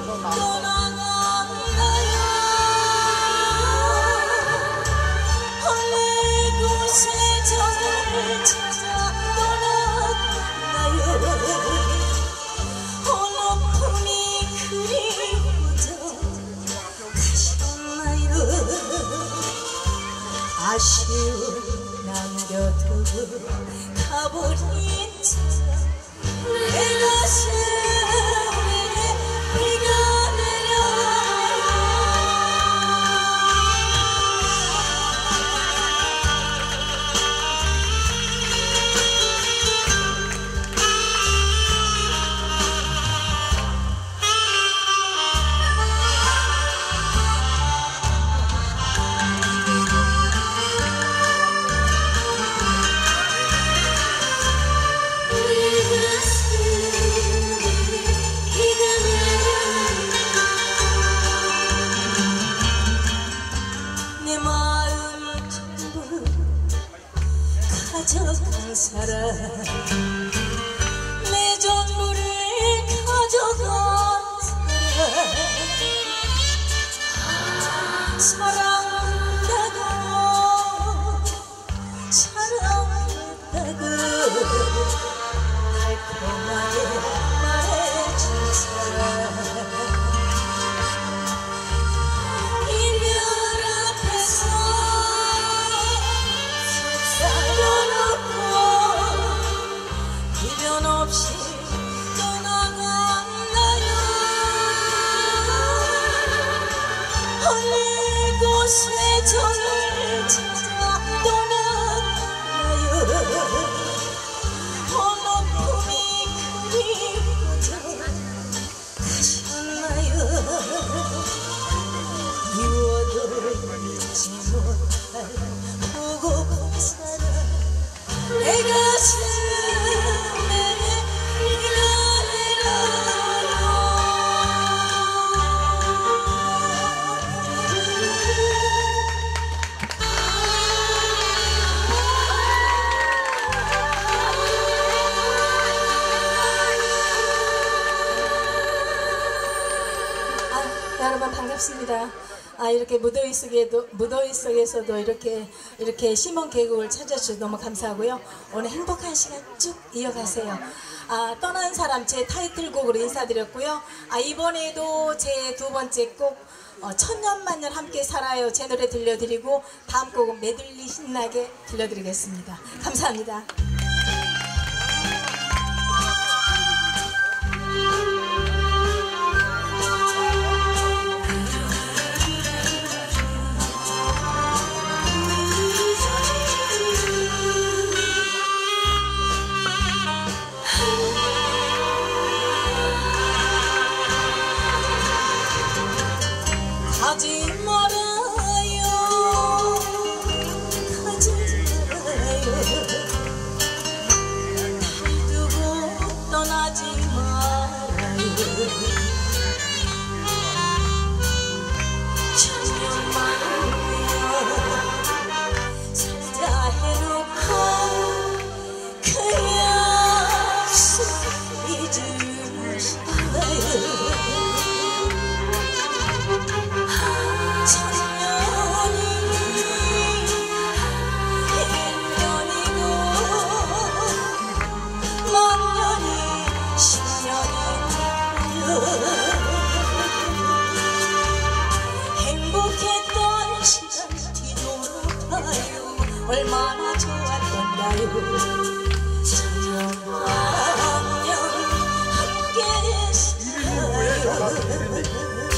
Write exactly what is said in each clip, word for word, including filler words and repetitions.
아쉬움 남겨두고 가버린 채 내 가슴에 비가 가져간 사람 내 전부를 가져간 사람 사랑한다고 사랑했다고 달콤하게 말해준 사람 없이 떠나갔나요? 헐린 곳에 정을 찾아 떠나갔나요? 혼옥품이 그리워져 가셨나요? 미워도 잊지 못할 보고픈 사람 내 가슴 여러분 반갑습니다. 아, 이렇게 무더위 속에도 무더위 속에서도 이렇게 이렇게 심원 계곡을 찾아주셔서 너무 감사하고요. 오늘 행복한 시간 쭉 이어가세요. 아, 떠난 사람 제 타이틀곡으로 인사드렸고요. 아, 이번에도 제 두 번째 곡 어, 천년만년 함께 살아요 제 노래 들려드리고 다음 곡은 메들리 신나게 들려드리겠습니다. 감사합니다. 가지 말아요 가지 말아요 날 두고 떠나지 말아요 천년만년 살자 해놓고 그 약속 잊으신다요 행복했던 시간 뒤돌아봐요 얼마나 좋았던가요 천년만년 함께 살아요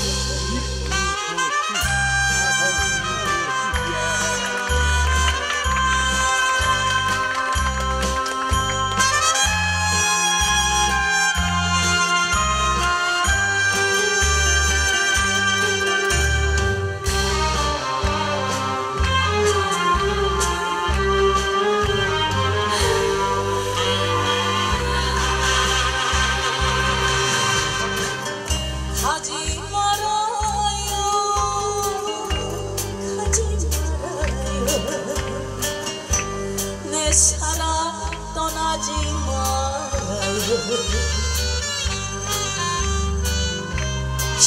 가지 말아요 가지 말아요 내 사랑 떠나지 말아요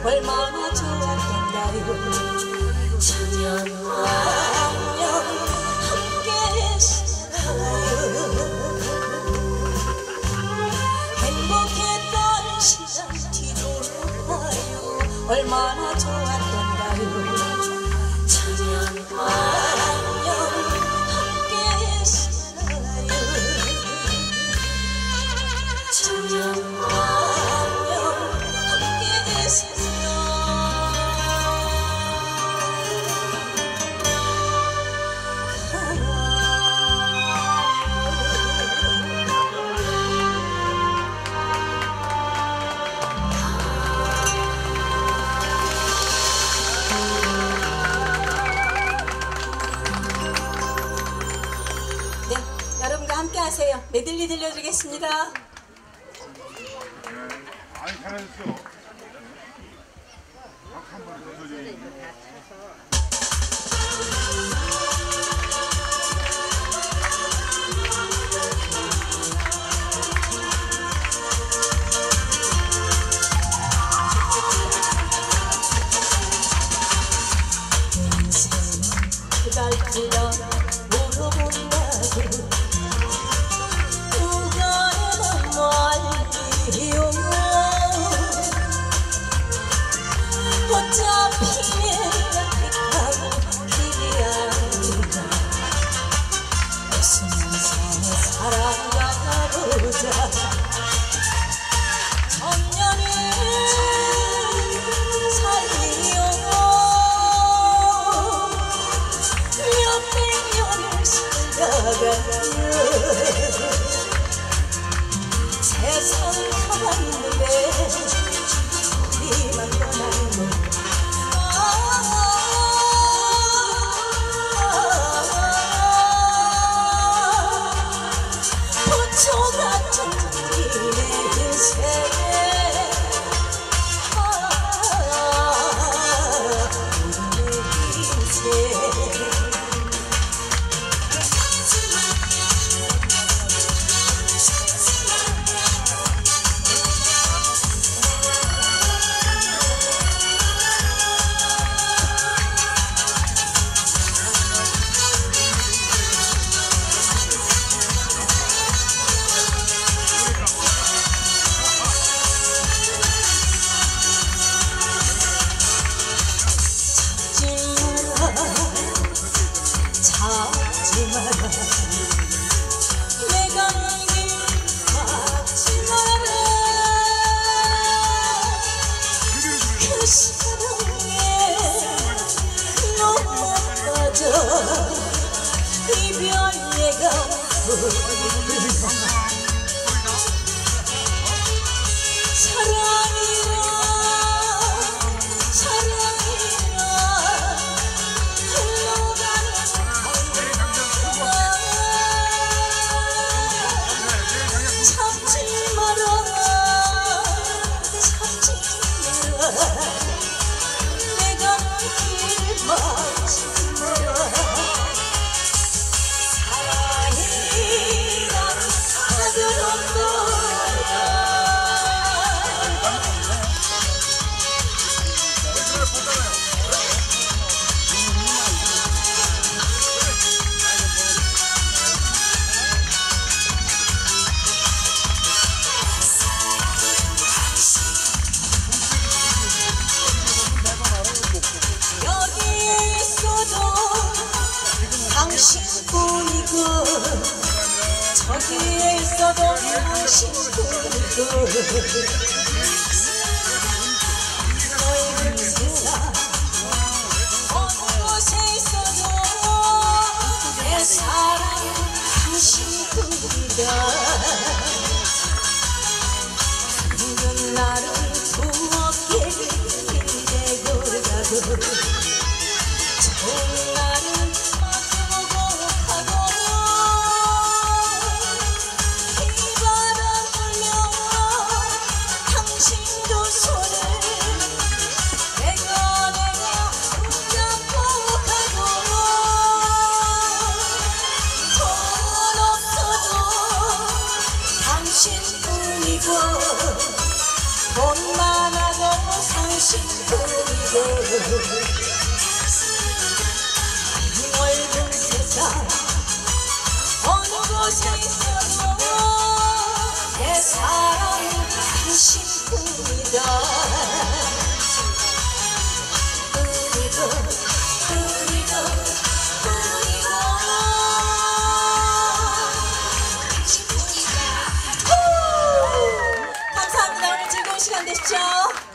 얼마나 좋았던가요. 천년만년 함께 살아요. 행복했던 시간 뒤돌아요. 얼마나 좋았던가요. 천년만년 함께 살아요. 천년만년 함께 살아요. 네, 여러분과 함께 하세요. 메들리 들려드리겠습니다. 아이 잘하셨어. 한 번에 던져줘야지. 그달 불러 물어본다고 누가는 말이요. 어차피 내가 택한 길이 아니라 웃으면서 살아가보자. 천년을 살리요. 몇백 년을 살다가요. 세상 살았는데 우리만 떠나는 부초 같은 우리의 인생. 우리의 인생. 찾지 마라. 내가 길 찾지 마라. 그 사랑에 너무 빠져 이별 내가 사랑이라 사랑이라 참지 마라. 참지 마라. 내가 길 막지 마라. 사랑이란 아들은 너야. 여기에 있어도 당신뿐이고 저기에 있어도 당신뿐이고 너희는 세상 어느 곳에 있어도 내 사랑은 당신뿐이다. 힘든 날은 두 어깨를 기대고 가고 좋은 날은 마주보고 가고 이 바람 불며 당신도 손을 내가 내가 붙잡고 가고 돈 없어도 당신뿐이고 돈 많아도 당신 넓은 세상 어느 곳에 있어도 내 사랑은 당신뿐이다. 우리도 우리도 우리도 당신뿐이다. 감사합니다. 오늘 즐거운 시간 되십시오.